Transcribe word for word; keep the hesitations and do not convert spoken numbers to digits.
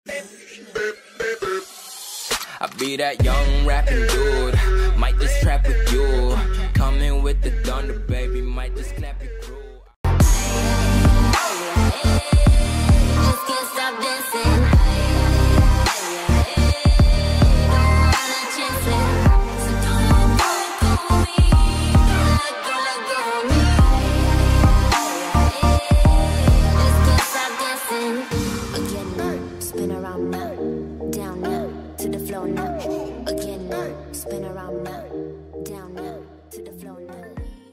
I be that young rapping dude, might just trap with you. Coming with the thunder, baby, might just clap your crew. Just can't stop dancing. Spin around now, down now, to the floor now. Again now, spin around now, down now, to the floor now.